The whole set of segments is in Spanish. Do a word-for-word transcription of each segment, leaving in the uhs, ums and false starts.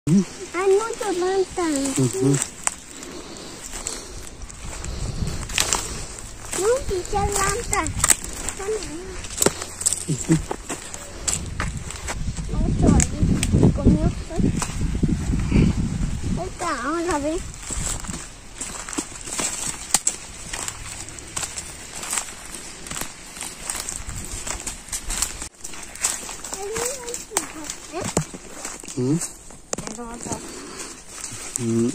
Ah, no te levantan. Uh-huh. No, si se levanta. Uh-huh. No, ahí comió. Esta, ahora ve. Mm. Mm.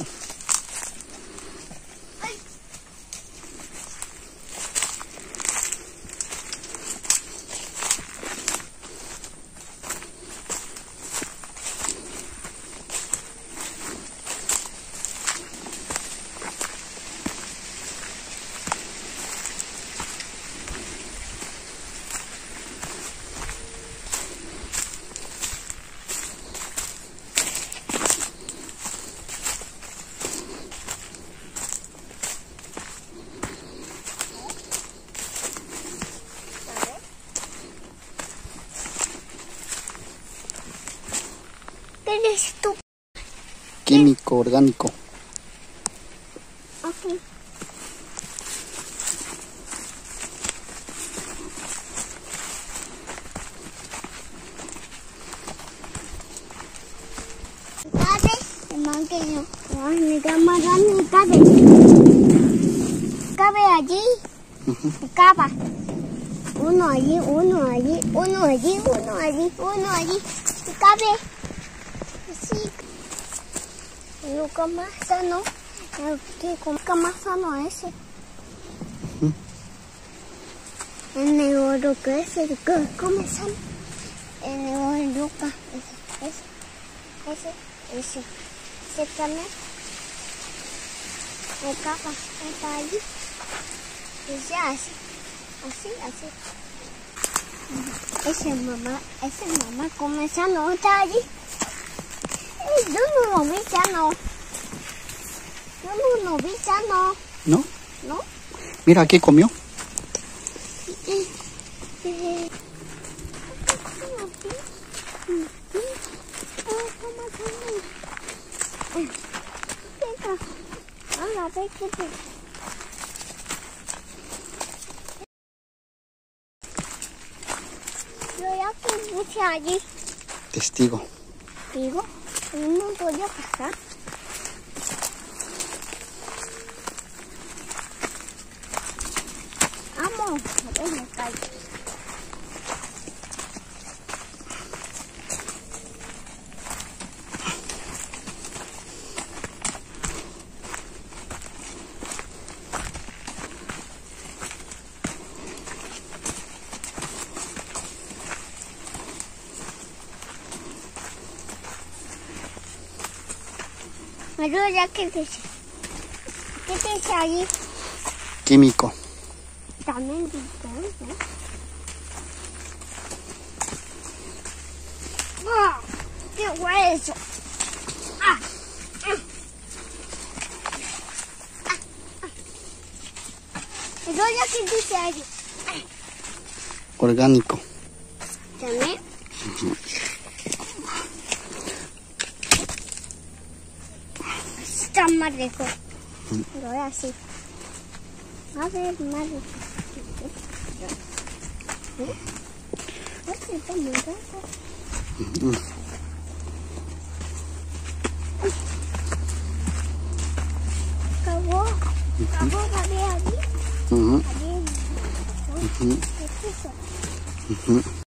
¿Qué eres tú? Químico, orgánico. Ok. Cabe, hermano que yo. Ay, mi cámara no cabe. Cabe allí. Uh-huh. Cava. Uno allí, uno allí, uno allí, uno allí, uno allí. Cabe. Sí. Nunca más sano. Nunca más sano ese. Uh-huh. El negro que es el que come sano. El negro es loca. Ese, ese, ese, ese. Ese también. El capa está allí. Ese así. Así, así. Ese mamá, ese mamá come sano, está allí. Yo no lo vi sano. Yo no lo vi sano. ¿No? ¿No? Mira, aquí comió. Yo ya te puse allí. Testigo. Digo, no podía pasar. Vamos, a ver, me caigo. Pero ya que dice, ¿qué te dice allí? Químico. También dice, ¿no? ¡Ah! ¡Qué hueso! ¡Ah! ¡Ah! ¡Ah! ¡Ah! Pero ya que dice allí. Orgánico. ¿También? Uh-huh. Está más lejos. Lo voy así. A ver, más lejos. Este está muy lejos. Uh-huh. Acabó. Acabó, Gaby, allí. Uh-huh. Allí. Uh-huh. ¿Qué es eso? Uh-huh.